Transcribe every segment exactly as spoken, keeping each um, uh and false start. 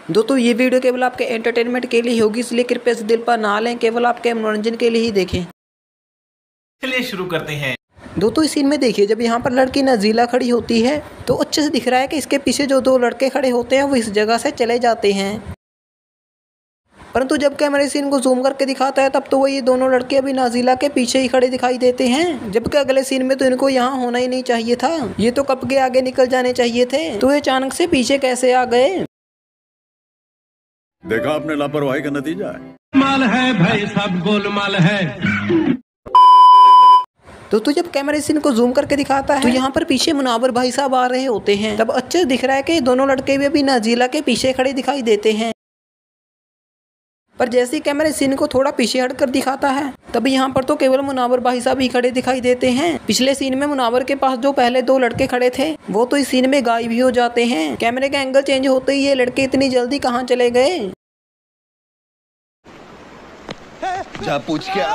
दोस्तों ये वीडियो केवल आपके एंटरटेनमेंट के लिए होगी, इसलिए कृपया इसे दिल पर ना लें, केवल आपके मनोरंजन के लिए ही देखें। चलिए शुरू करते हैं। दोस्तों इस सीन में देखिए, जब यहाँ पर लड़की नजीला खड़ी होती है तो अच्छे से दिख रहा है कि इसके पीछे जो दो लड़के खड़े होते हैं वो इस जगह से चले जाते हैं। परंतु जब कैमरा सीन को जूम करके दिखाता है तब तो वो ये दोनों लड़के अभी नाजिला के पीछे ही खड़े दिखाई देते हैं, जबकि अगले सीन में तो इनको यहाँ होना ही नहीं चाहिए था, ये तो कब के आगे निकल जाने चाहिए थे। तो ये अचानक से पीछे कैसे आ गए? देखा आपने लापरवाही का नतीजा है। माल है भाई, सब गोलमाल है। दोस्तों जब कैमरे सीन को जूम करके दिखाता है तो यहाँ पर पीछे मुनावर भाई साहब आ रहे होते हैं। तब अच्छे दिख रहा है कि दोनों लड़के भी अभी नाजिला के पीछे खड़े दिखाई देते हैं। पर जैसे ही कैमरे सीन को थोड़ा पीछे हटकर दिखाता है तभी यहाँ पर तो केवल मुनावर भाई साहब ही खड़े दिखाई देते हैं। पिछले सीन में मुनावर के पास जो पहले दो लड़के खड़े थे वो तो इस सीन में गायब ही हो जाते हैं। कैमरे का एंगल चेंज होते ही ये लड़के इतनी जल्दी कहाँ चले गए? जा पूछ क्या।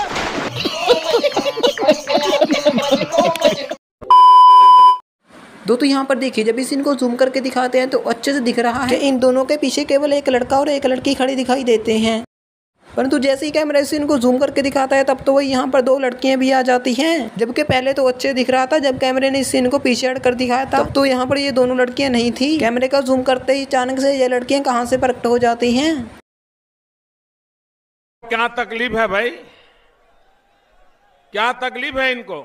दोस्तों यहाँ पर देखिए, जब इस सीन को जूम करके दिखाते हैं तो अच्छे से दिख रहा है कि इन दोनों के पीछे केवल एक लड़का और एक लड़की खड़ी दिखाई देते हैं। परंतु जैसे ही कैमरा इस सीन को जूम करके दिखाता है तब तो वही यहाँ पर दो लड़कियां भी आ जाती हैं, जबकि पहले तो अच्छे दिख रहा था। जब कैमरे ने इस सीन को पीछे हट कर दिखाया था तब तो यहाँ पर ये दोनों लड़कियां नहीं थी। कैमरे का जूम करते ही अचानक से ये लड़कियां कहाँ से प्रकट हो जाती हैं? क्या तकलीफ है भाई, क्या तकलीफ है इनको?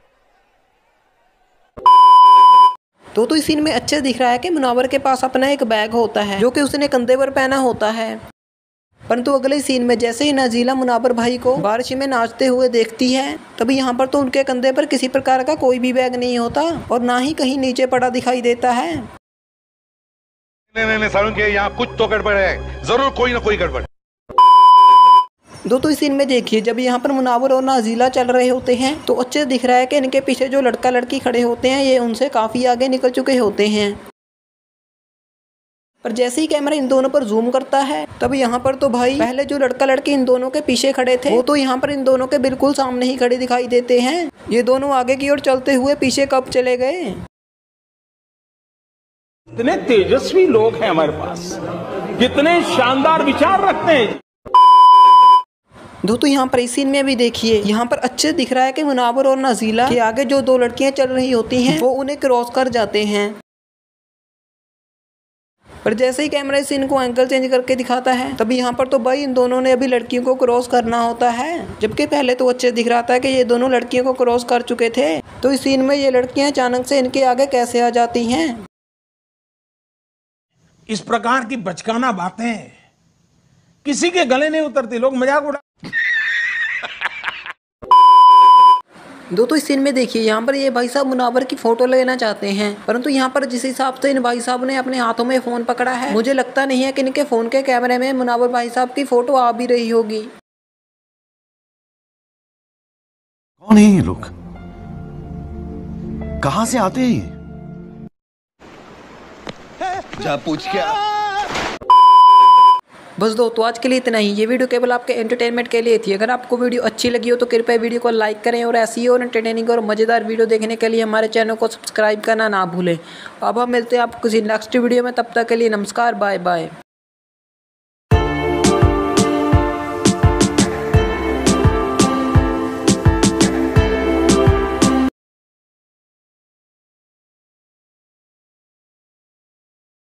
तो तो इस सीन में अच्छे दिख रहा है कि मुनावर के पास अपना एक बैग होता है जो कि उसने कंधे पर पहना होता है। परंतु अगले सीन में जैसे ही नाजिला मुनावर भाई को बारिश में नाचते हुए देखती है तभी यहाँ पर तो उनके कंधे पर किसी प्रकार का कोई भी बैग नहीं होता और ना ही कहीं नीचे पड़ा दिखाई देता है। नहीं नहीं नहीं सारुण के यहाँ कुछ तो गड़बड़ है, जरूर कोई ना कोई गड़बड़। दोस्तों इस सीन में देखिए, जब यहाँ पर मुनावर और नाजिला चल रहे होते हैं तो अच्छे दिख रहा है कि इनके पीछे जो लड़का लड़की खड़े होते हैं ये उनसे काफी आगे निकल चुके होते हैं। पर जैसे ही कैमरा इन दोनों पर जूम करता है तब यहाँ पर तो भाई पहले जो लड़का लड़की इन दोनों के पीछे खड़े थे वो तो यहाँ पर इन दोनों के बिल्कुल सामने ही खड़े दिखाई देते हैं। ये दोनों आगे की ओर चलते हुए पीछे कब चले गए? कितने तेजस्वी लोग हैं हमारे पास, कितने शानदार विचार रखते हैं। दोस्तों यहाँ पर इस सीन में भी देखिए, यहाँ पर अच्छे दिख रहा है कि मुनावर और नाजिला के आगे जो दो लड़कियां चल रही होती हैं वो उन्हें क्रॉस कर जाते हैं। पर जैसे ही कैमरा इस सीन को एंगल चेंज करके दिखाता है तभी यहाँ पर तो भाई इन दोनों ने अभी लड़कियों को क्रॉस करना होता है, जबकि पहले तो अच्छे दिख रहा था कि ये दोनों लड़कियों को क्रॉस कर चुके थे। तो इस सीन में ये लड़कियां अचानक से इनके आगे कैसे आ जाती हैं? इस प्रकार की बचकाना बातें किसी के गले नहीं उतरती, लोग मजाक उड़ा। दोस्तों इस सीन में देखिए, यहाँ पर ये भाई साहब मुनावर की फोटो लेना चाहते हैं, परंतु यहाँ पर जिस हिसाब से इन भाई साहब ने अपने हाथों में फोन पकड़ा है मुझे लगता नहीं है कि इनके फोन के कैमरे में मुनावर भाई साहब की फोटो आ भी रही होगी। कौन है ये लोग, कहां से आते हैं? जा पूछ क्या। बस दोस्तों आज के लिए इतना ही। ये वीडियो केवल आपके एंटरटेनमेंट के लिए थी। अगर आपको वीडियो अच्छी लगी हो तो कृपया वीडियो को लाइक करें और ऐसी और एंटरटेनिंग और मज़ेदार वीडियो देखने के लिए हमारे चैनल को सब्सक्राइब करना ना भूलें। अब हम मिलते हैं आपको किसी नेक्स्ट वीडियो में, तब तक के लिए नमस्कार, बाय बाय।